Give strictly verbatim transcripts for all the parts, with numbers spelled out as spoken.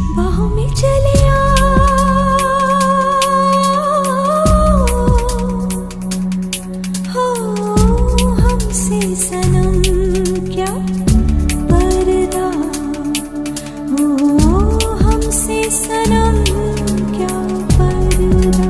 बाहों में चले हो हमसे सनम क्या पर्दा हो हमसे सनम क्या पर्दा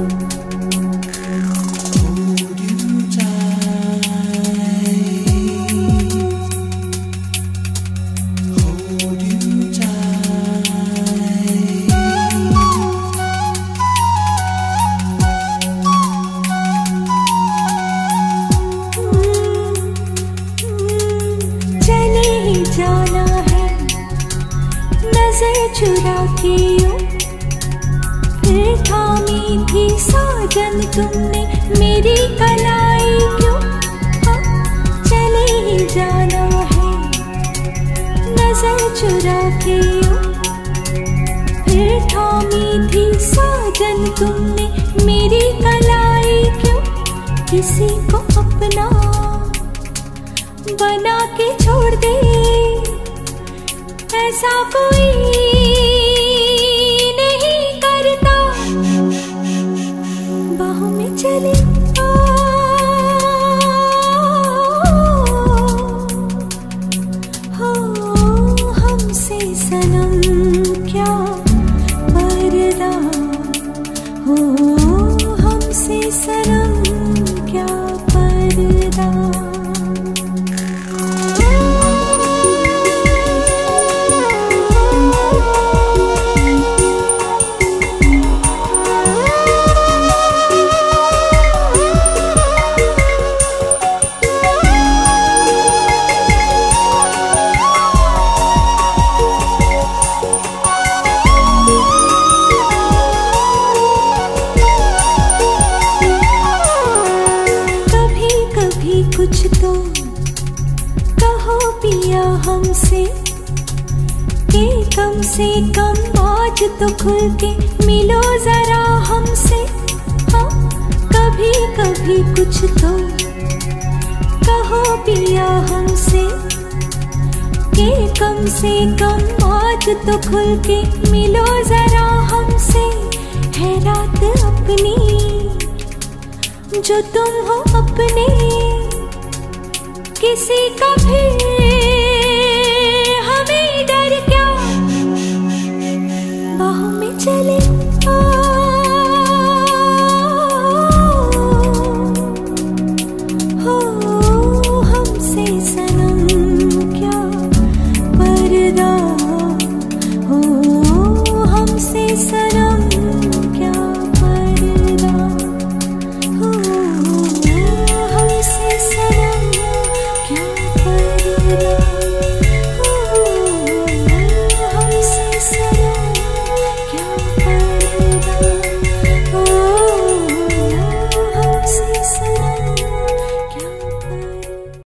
जाना है नजर चुरा के यूं फिर थामी थी साजन तुमने मेरी कलाई क्यों हाँ चले ही जाना है नजर चुरा के यूं फिर थामी थी साजन तुमने मेरी कलाई क्यों किसी को अपना बना के छोड़ दे ऐसा कोई नहीं करता बाहों में चले हो हमसे सनम क्या पर्दा हो हमसे सनम क्या पर्दा कुछ तो कहो पिया हमसे कि कम से कम आज तो खुल के मिलो जरा हमसे हाँ कभी कभी कुछ तो कहो पिया हमसे कि कम से कम आज तो खुल के मिलो जरा हमसे है रात अपनी जो तुम हो अपने किसी का भी